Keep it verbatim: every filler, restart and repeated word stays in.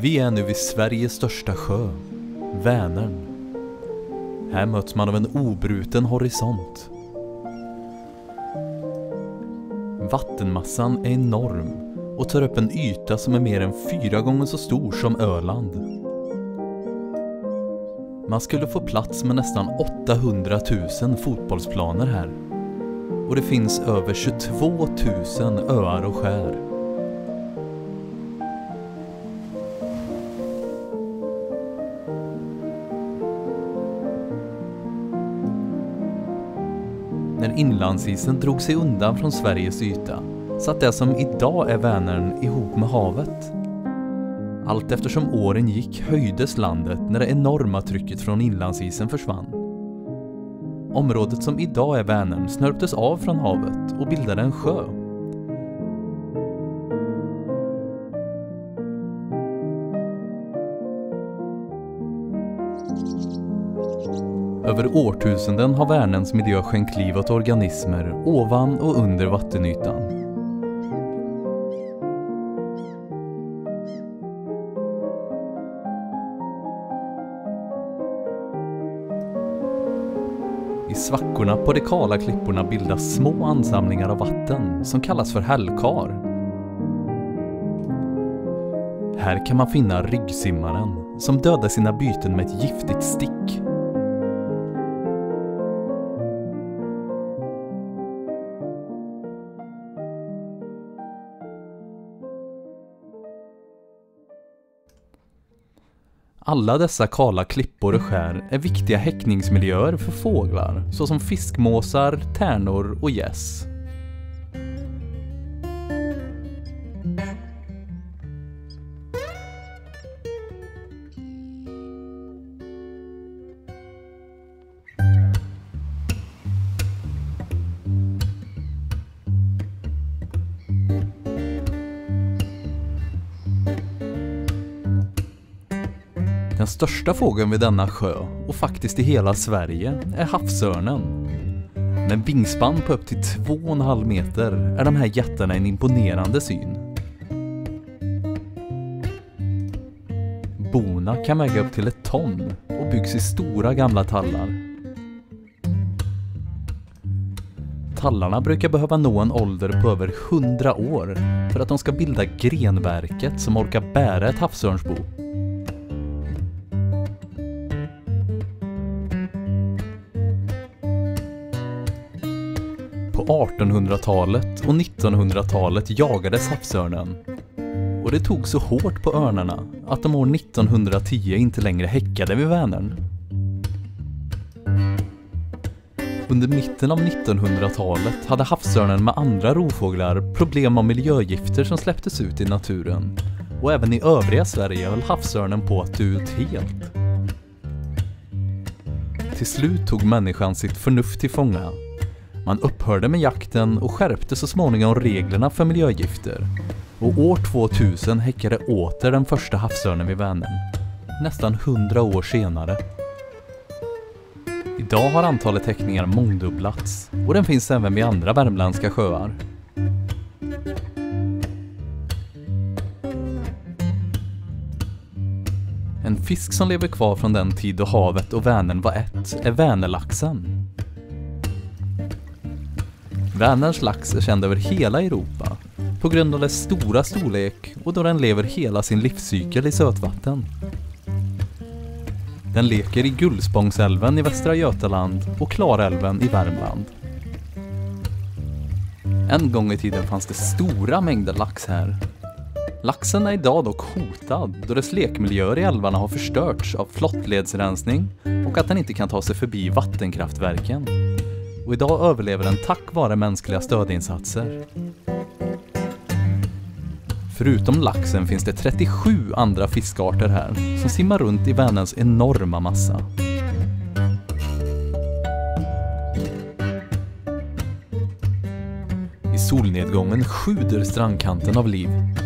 Vi är nu vid Sveriges största sjö, Vänern. Här möts man av en obruten horisont. Vattenmassan är enorm och tar upp en yta som är mer än fyra gånger så stor som Öland. Man skulle få plats med nästan åttahundratusen fotbollsplaner här. Och det finns över tjugotvåtusen öar och skär. När inlandsisen drog sig undan från Sveriges yta satt det som idag är Vänern ihop med havet. Allt eftersom åren gick höjdes landet när det enorma trycket från inlandsisen försvann. Området som idag är Vänern snörptes av från havet och bildade en sjö. Över årtusenden har Vänerns miljö skänkt liv åt organismer ovan och under vattenytan. I svackorna på de kala klipporna bildas små ansamlingar av vatten som kallas för hällkar. Här kan man finna ryggsimmaren som dödar sina byten med ett giftigt stick. Alla dessa kala klippor och skär är viktiga häckningsmiljöer för fåglar såsom fiskmåsar, tärnor och gäss. Den största fågeln vid denna sjö, och faktiskt i hela Sverige, är havsörnen. Med vingspann på upp till två och en halv meter är de här jättarna en imponerande syn. Bona kan väga upp till ett ton och byggs i stora gamla tallar. Tallarna brukar behöva nå en ålder på över hundra år för att de ska bilda grenverket som orkar bära ett havsörnsbo. På artonhundratalet och nittonhundratalet jagades havsörnen. Och det tog så hårt på örnarna att de år nittonhundratio inte längre häckade vid Vänern. Under mitten av nittonhundratalet hade havsörnen med andra rovfåglar problem av miljögifter som släpptes ut i naturen. Och även i övriga Sverige höll havsörnen på att dö ut helt. Till slut tog människan sitt förnuft till fånga. Man upphörde med jakten och skärpte så småningom reglerna för miljögifter. Och år tvåtusen häckade åter den första havsörnen vid Vänern. Nästan hundra år senare. Idag har antalet häckningar mångdubblats. Och den finns även vid andra värmländska sjöar. En fisk som lever kvar från den tid då havet och Vänern var ett är Vänerlaxen. Vänerns lax är känd över hela Europa på grund av dess stora storlek och då den lever hela sin livscykel i sötvatten. Den leker i Gullspångsälven i Västra Götaland och Klarälven i Värmland. En gång i tiden fanns det stora mängder lax här. Laxen är idag dock hotad då dess lekmiljöer i älvarna har förstörts av flottledsrensning och att den inte kan ta sig förbi vattenkraftverken. Och idag överlever den tack vare mänskliga stödinsatser. Förutom laxen finns det trettiosju andra fiskarter här som simmar runt i Vänerns enorma massa. I solnedgången sjuder strandkanten av liv.